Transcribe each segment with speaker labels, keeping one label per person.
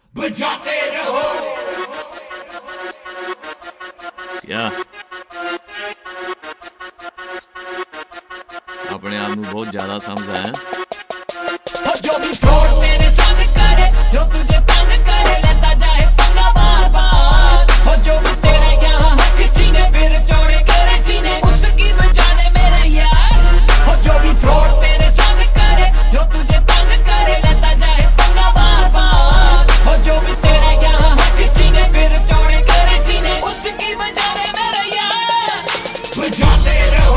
Speaker 1: बजाते रहो।
Speaker 2: क्या अपने आप में बहुत ज्यादा समझा है।
Speaker 1: जो भी फ्रॉड तेरे संग करे, जो तुझे तंग करे, लेता जाए पंगा बार बार। और जो भी तेरे यहाँ हक छीने, फिर चौड़े करे सीने, उसकी बजा दे मेरे यार। और जो भी फ्रॉड तेरे संग करे, जो तुझे तंग करे, लेता जाए पंगा बार बार। और जो भी तेरे यहाँ हक छीने, फिर चौड़े करे सीने, उसकी बजा दे मेरे यार। बजाते रहो।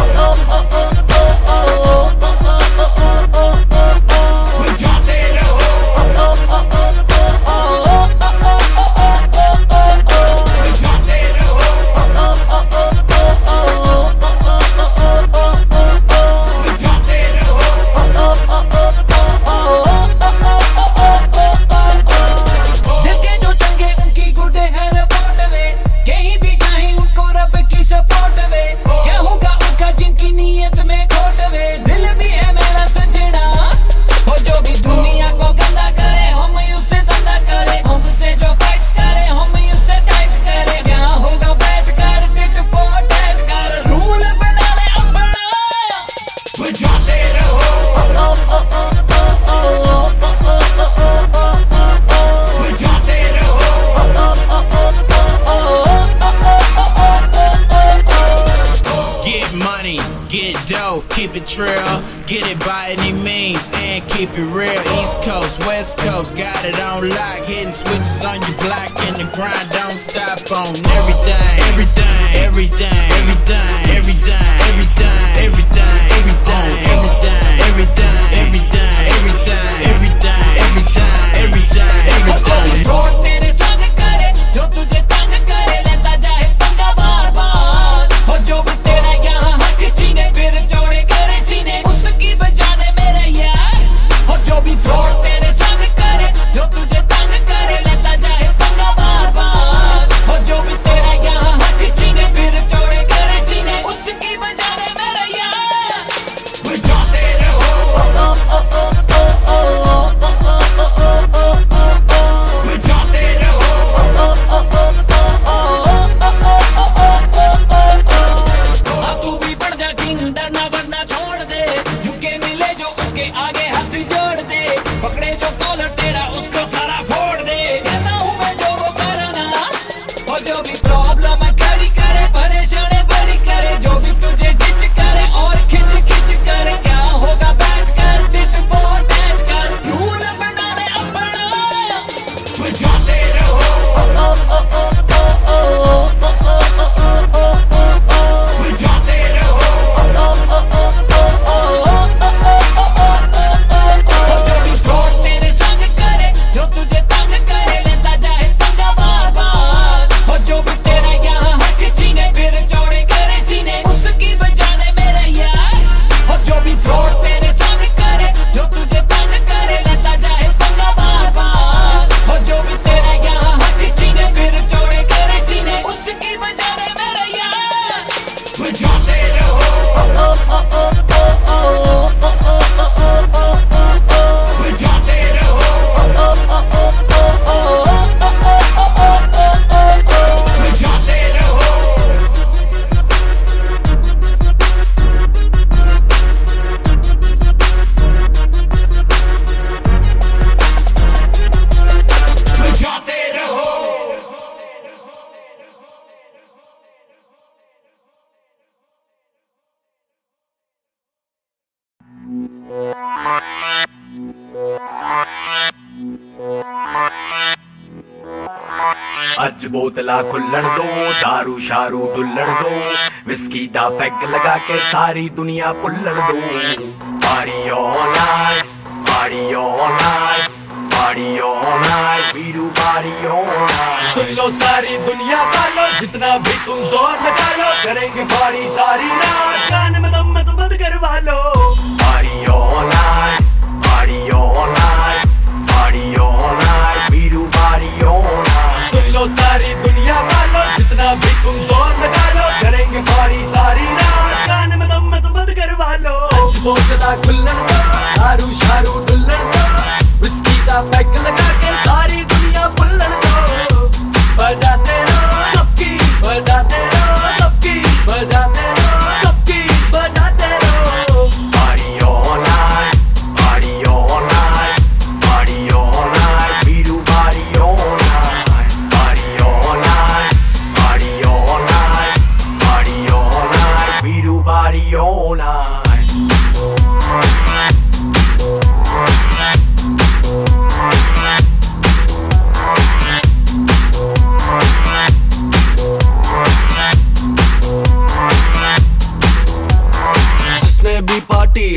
Speaker 3: Keep it real, get it by any means, and keep it real. East Coast, West Coast, got it on lock. Hitting switches on your block, and the grind don't stop on everything, everything, everything, everything, everything, everything, everything, everything, everything, everything, everything, everything, everything, everything, everything, everything. तेरे संग करे, जो तुझे तंग करे, लेता जाए पंगा बार बार। और जो भी तेरा यहाँ हक छीने, फिर चौड़े करे सीने, उसकी बजा दे मेरे यार। और जो भी फ्रॉड तेरे संग करे, जो तुझे तंग करे, लेता जाए पंगा बार बार। और जो भी तेरा यहाँ हक छीने, फिर चौड़े करे सीने, उसकी बजा दे मेरे यार। बजाते रहो। बजाते रहो। अब तू भी बढ़ जा किंग, डरना वरना छोड़ दे। झुके मिले जो उसके आगे हाथ जोड़ दे, पकड़े जो कॉलर तेरा उसको सारा फोड़ दे। कहता हूँ मैं जो वो करना, और जो भी प्रॉब्लम खड़ी करे, परेशानी बड़ी करे, जो भी तुझे डिच करे और खिंच खिंच करे, क्या होगा बैठ कर टिट फोर टैट कर, रूल बना ले अपना। बजाते रहो। बजाते रहो। जो भी फ्रॉड तेरे संग करे, जो तुझे तंग करे, लेता जाए पंगा बार बार। और जो भी तेरा यहाँ हक छीने, फिर चौड़े करे सीने, उसकी बजा दे मेरे यार। और जो भी फ्रॉड तेरे संग करे, जो तुझे तंग करे, लेता जाए पंगा बार बार। और जो भी तेरा यहाँ हक छीने, फिर चौड़े करे सीने, उसकी बजा दे मेरे यार। बजाते रहो। बजाते रहो। बजाते रहो। बजाते रहो।
Speaker 4: अज बोतला खुल्लण दो, दारू शारू डुल्लण दो, विस्की दा पैग लगा के सारी दुनिया पुल्लण दो। Party all night, party all night, party all night, we do party all night. सुन लो सारी दुनिया वालों, जितना भी तुम जोर लगा लो, करेंगे पार्टी सारी रात, कान में दम तो बंद करवा लो। Party all night, party all night, party all night, we do party all night. सुन लो सारी दुनिया वालों, जितना भी तुम जोर लगा लो, करेंगे पार्टी सारी रात, कान में दम तो बंद करवा लो। आज बोतला खुल्लण दो, दारू शारू डुल्लण दो, विस्की दा पैग लगा के सारी दुनिया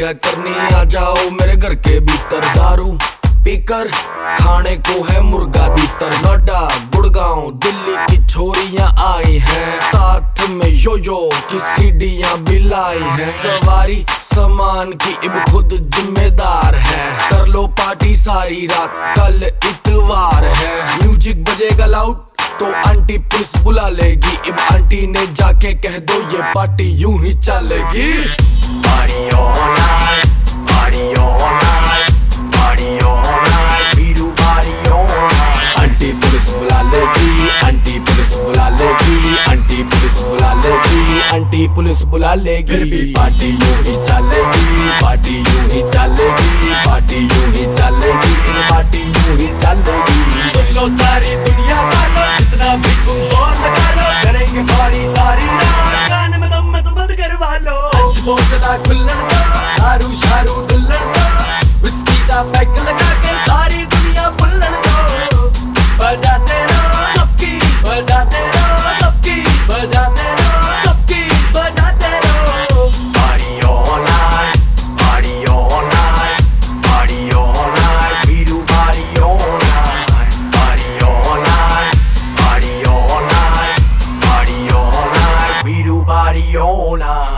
Speaker 4: है करनी, आ जाओ मेरे घर के भीतर। दारू पीकर खाने को है मुर्गा भीतर। नोएडा गुड़गांव दिल्ली की छोरियां आई हैं, साथ में यो की सीढ़ियां भी लाई हैं। सवारी सामान की इब खुद जिम्मेदार है, कर लो पार्टी सारी रात, कल इतवार है। म्यूजिक बजेगा लाउड तो आंटी पुलिस बुला लेगी, इब आंटी ने जाके कह दो ये पार्टी यूं ही चलेगी। Party all night, party all night, party all night, we do party all night. Aunty police बुला लेगी, आंटी पुलिस बुला लेगी, आंटी पुलिस बुला लेगी, आंटी पुलिस बुला लेगी। फिर भी पार्टी यूं ही चलेगी, पार्टी यूं ही चलेगी, पार्टी यूं ही चलेगी, पार्टी यूं ही चलेगी। सुन लो सारी दुनिया वालों, जितना भी तुम शोर लगा लो, करेंगे पार्टी सारी रात। गाने में दम तो बंद करवा लो। आज बोतला खुल्लड़ दो, दारू शारू दुल्हन दो, विस्की का पैक लगा के सारी दुनिया बुल्लड़ दो। बजाते रहो सबकी, बजाते रहो सबकी, बजाते रहो सबकी, बजाते रहो। Party all night, party all night, party all night, we do party all night, party all night, party all night, party all night, we do party all night.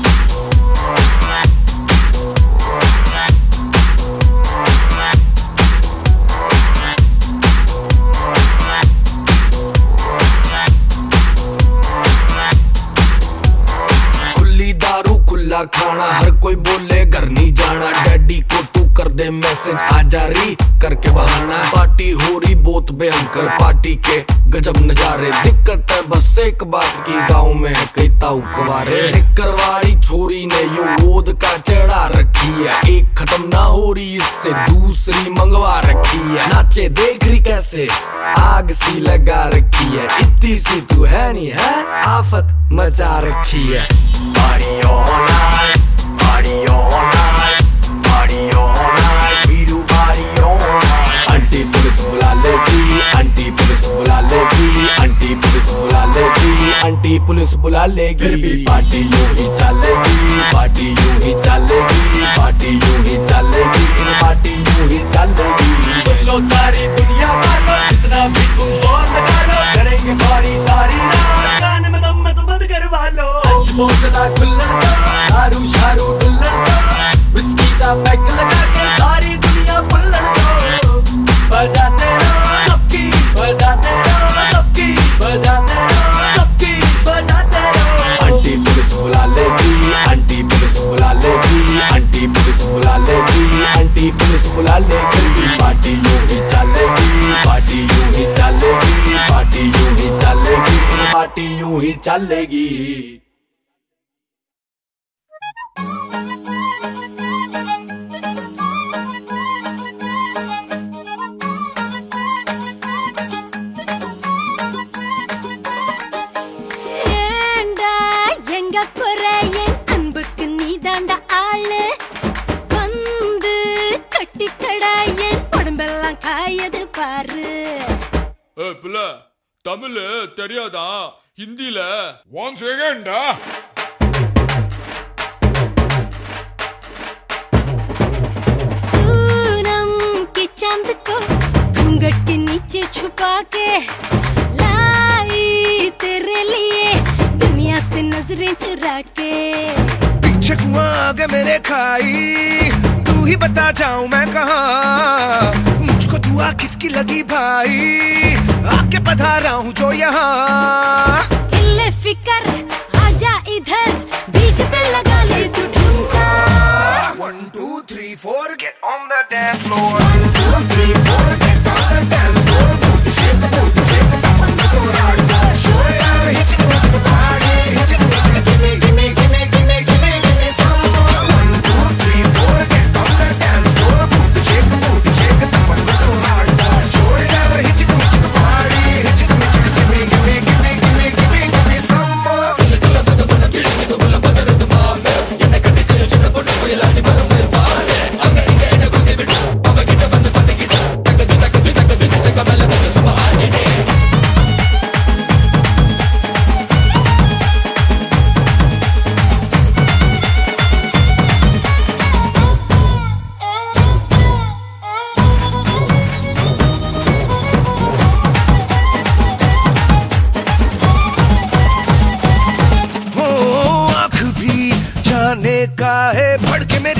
Speaker 4: खाना हर कोई बोले घर नहीं जाना, डैडी को तू कर दे मैसेज आ जारी करके बहाना। पार्टी हो रही बहुत भयंकर, पार्टी के गजब नजारे। दिक्कत है बस एक बात की, गाँव में है कई ताऊ कुंवारे। करवाड़ी छोरी ने यो गोद का चढ़ा रखी है, एक खत्म ना हो रही इससे दूसरी मंगवा रखी है। नाचे देख रही कैसे आग सी लगा रखी है, इतनी सी तू है नहीं है, आफत मचा रखी है। Party all night, party all night, party all night, we do party all night. Aunty police बुला लेगी, आंटी पुलिस बुला लेगी, आंटी पुलिस बुला लेगी, आंटी पुलिस बुला लेगी। फिर भी पार्टी यूं ही चलेगी, पार्टी यूं ही चलेगी, पार्टी यूं ही चलेगी, पार्टी यूं ही चलेगी। सुन लो सारी दुनिया वालों, जितना भी तुम शोर लगा लो, करेंगे पार्टी सारी रात। गाने में दम तो बंद करवा लो। आज बोतला खुल्लड़ दो, दारू शारू दुल्हन दो, विस्की का पैक लगा के सारी दुनिया बुल्लड़ दो। बजाते रहो सबकी, बजाते रहो सबकी, बजाते रहो सबकी, बजाते रहो। आंटी पुलिस बुला लेगी, आंटी पुलिस बुला लेगी, आंटी पुलिस बुला लेगी, आंटी पुलिस बुला लेगी। पार्टी यूं ही चलेगी, पार्टी यूं ही चलेगी, पार्टी यूं ही चलेगी, पार्टी यूं ही चलेगी।
Speaker 5: தமிழ் தெரியாதா? ஹிந்தில
Speaker 6: ஒன் செகண்டா
Speaker 7: पूनम के चांद को घूंघट के नीचे छुपा के लाई तेरे लिए दुनिया से नजरें चुरा के।
Speaker 8: पीछे कुआं आगे मेरे खाई, तू ही बता जाऊं मैं कहाँ, मुझको दुआ किसकी लगी भाई, आके पधारा हूँ जो यहाँ।
Speaker 7: इल्ले फिकर आजा इधर, बीट पे लगा ले तू ठुमका।
Speaker 8: 1 2 3 4 get on the dance floor।
Speaker 7: 1 2 3 4 get on the dance floor। Booty shake the tapanna ko raga, shoulder hit the party, hit the gimme gimme gimme gimme gimme gimme some more।
Speaker 8: 1 2 3 4 get on the dance floor। Booty shake the tapanna ko raga, shoulder hit the party, hit the gimme gimme gimme gimme gimme gimme some more।
Speaker 1: என்ன கட்டி சின்ன பொண்ணு புயலாடி வரும் பாரு, அங்க இங்க என்ன குத்தி விட்டு அவ கிட்ட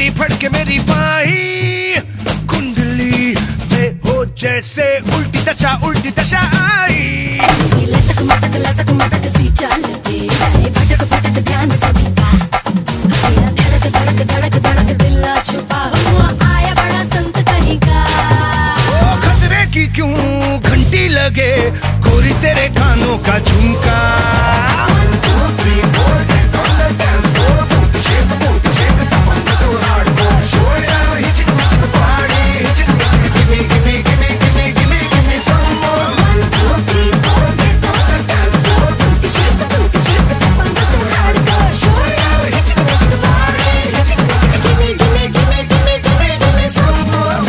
Speaker 8: तेरी फड़के मेरी बाही, कुंडली में हो जैसे उल्टी दशा आई।
Speaker 6: मेरी लटक मटक सी चाल पे जाए भटक भटक ध्यान सभी का, तेरा धड़क दिल छुपा हुआ आया बड़ा संत कहीं का।
Speaker 8: खतरे की क्यों घंटी लगे गोरी तेरे कानों का झुमका।
Speaker 7: 1 2 3 4 get on the dance floor, booty shake tap on the hardcore, show it out, hit the party, hit it, give me some more.
Speaker 6: 1 2 3 4 get on the dance floor, booty shake tap on the hardcore, show it out, hit the party, hit it, give me some more.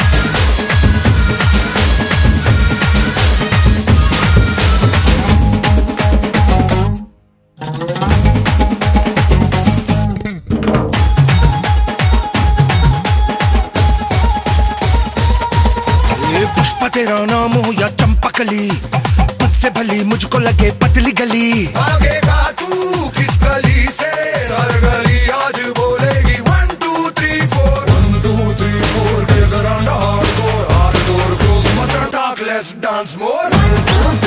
Speaker 8: Pushpa तेरा नाम हो या चंपकली, पद से भली मुझको लगे पतली गली। भागेगा तू किस गली से, हर गली आज बोलेगी 1 2 3 4 1 2 3 4 get around hardcore, hardcore goes much talk less dance more।
Speaker 6: 1 2